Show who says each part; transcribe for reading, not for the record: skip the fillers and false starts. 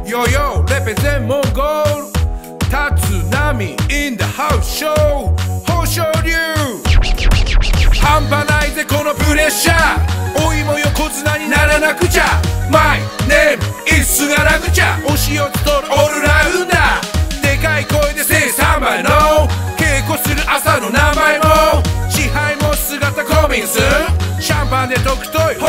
Speaker 1: Yo yo, represent Mongol 立浪 in the house show 豊昇龍半端ないぜこのプレッシャー老いも横綱にならなくちゃ My name is 菅原口押しをつとるオールラウンダーでかい声で正3倍の稽古する朝の名前も支配も姿コミンスシャンパンでとくとい